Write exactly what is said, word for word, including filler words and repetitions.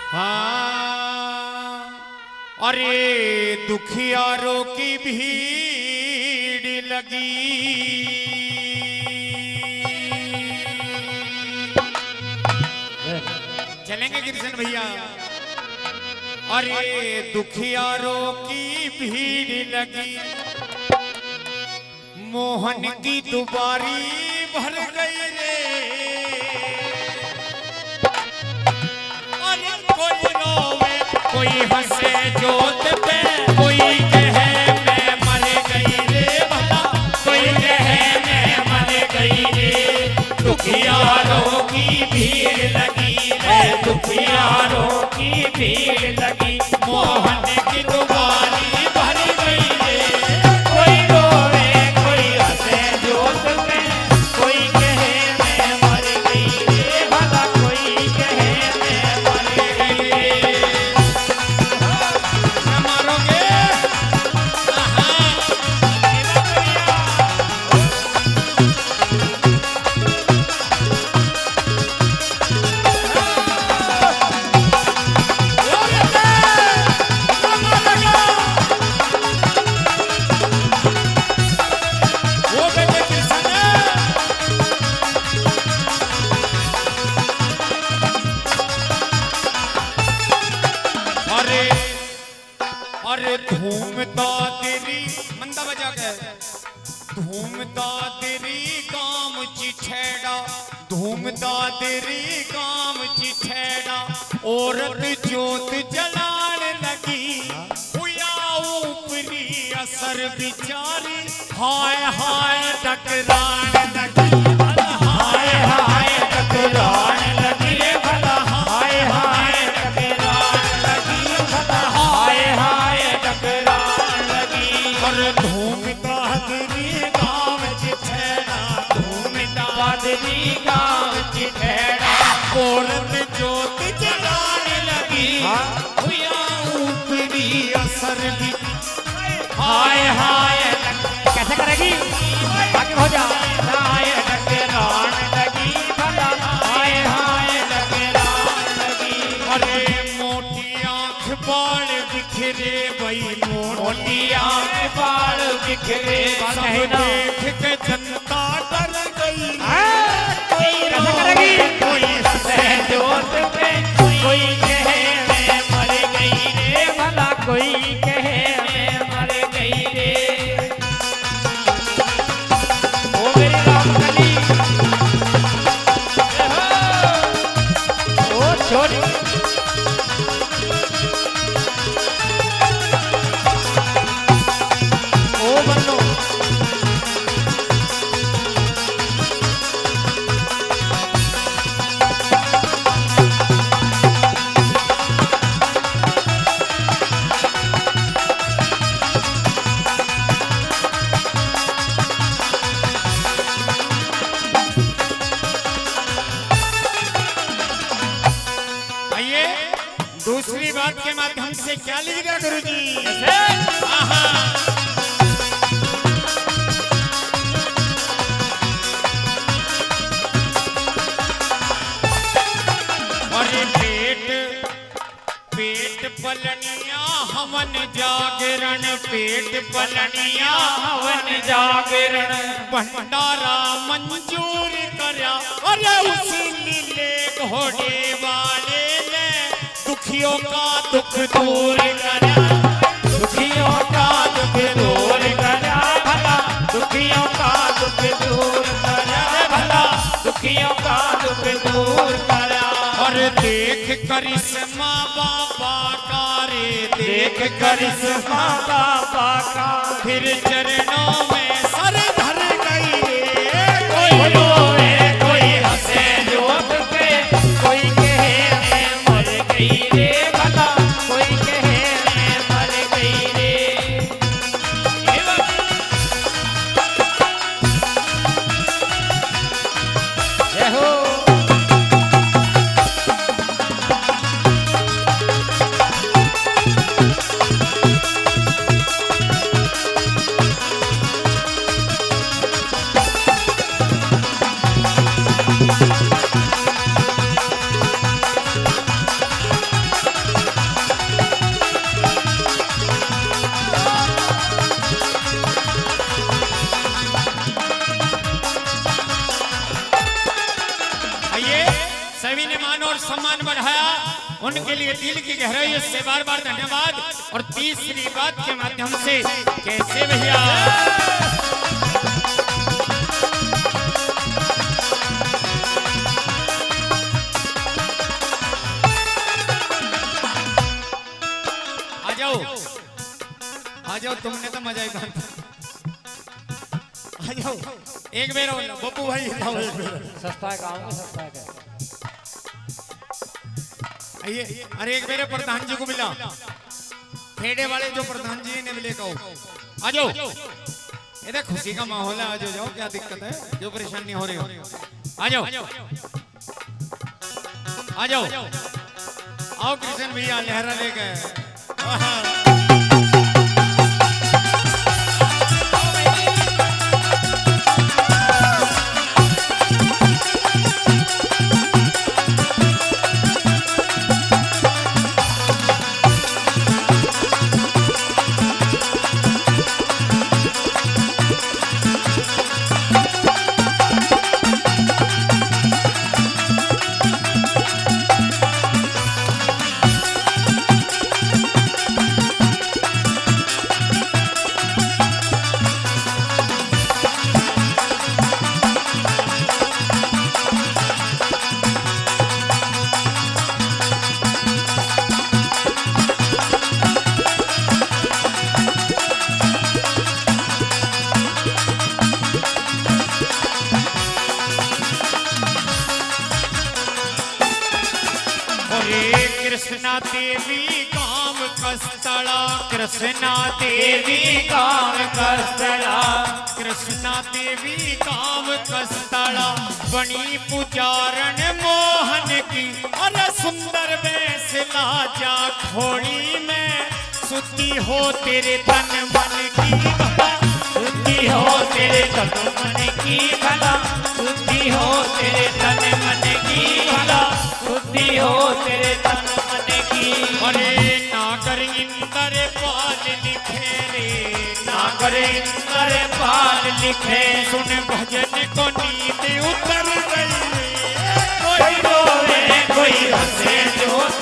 हाँ अरे दुखियारों की भीड़ लगी, चलेंगे कृष्ण भैया। अरे दुखियारों की भीड़ लगी, मोहन की दुबारी भर गई रे। अरे कोई रोवे कोई हंसे जोत पे, कोई कहे मैं मर गई रे भला, कोई कहे मैं मर गई रे। दुखियारों की भीड़ लगी रे, दुखियारों की भीड़ लगी, मोहन की दुबारी भर गई रे। कोई रोवे कोई हंसे जोत पे, कोई कहे मैं मर गई रे भला, कोई कहे मैं मर गई रे। न मारोगे धूमता तेरी मंदा बजा के, धूमता तेरी काम चिठेड़ा, धूमता तेरी काम चिठेड़ा। औरत जोत जलान लगी, हुआ ऊपरी असर बिचारी, हाय हाय टकरान लगी, हाय हाय टकरान लगी भला, हाय हाय टकरान लगी भला, हाय हाय टकरान लगी। और धूमता तेरी गाँव चिठेड़ा, धूमता तेरी गाँव चिठेड़ा। औरत जोत जलाने लगी, हुआ ऊपरी असर भी, हाय हाय कैसे करेगी आगे हो जा, हाय टकरान लगी भला, हाय हाय टकरान लगी। अरे मोटी आंख बाल बिखरे भई, मोटी आंख बाल बिखरे, सब देख के जनता डर गई। कैसे करेगी कोई हंसे जोत पे, कोई कहे मैं मर गई रे भला, कोई कहे मैं मर गई रे। ओ मेरी रामकली ओ छोरी ओ बन्नो दूसरी बात के माध्यम से क्या लिखेगा गुरुजी? अरे पेट पेट पलनिया हवन जागरण, पेट पलनिया हवन जागरण, भंडारा मंजूर करया। अरे उसी नीले घोड़े वाले ने दुखियों का दुख दूर करा, दुखियों का दुख दूर करा भला, दुखियों का दुख दूर करा भला, दुखियों का दुख दूर करा। और देख करिश्मा बाबा का रे, देख करिश्मा बाबा का, फिर चरणों में सर धर गई रे। कोई रोए कोई हंसे जोत पे, कोई कहे मैं मर गई रे भला, कोई कहे मैं मर गई रे। जय हो उनके लिए दिल की गहराई से बार बार धन्यवाद। और तीसरी बात के माध्यम से कैसे भैया आ जाओ आ जाओ, तुमने तो मजा ही बात। आ जाओ एक बेर बब्बू भाई सस्ता काम सस्ता है। ये अरे एक मेरे प्रधान जी को मिला, खेड़े वाले जो प्रधान जी ने मिले कहो आ जाओ। ये देख खुशी का माहौल है, आ जाओ जाओ, क्या दिक्कत है, जो परेशानी हो रही हो आ जाओ आ जाओ। आओ कृष्ण भैया लहरा ले गए। कृष्णा देवी काम कस्तड़ा, कृष्णा देवी काम कस्तड़ा, कृष्णा देवी काम कस्तड़ा, बनी पुजारन मोहन की अरे सुंदर वेश लाजा खोड़ी में, सुती हो तेरे तन मन की भला, सुती हो तेरे तन मन की भला, सुती हो तेरे तन मन की भला, सुती हो तेरे तन मन की। अरे नागर इंदर पाल लिखे रे, नागर इंदर पाल लिखे, सुन भजन को नींद उतर गई, कोई रोवे कोई हंसे जो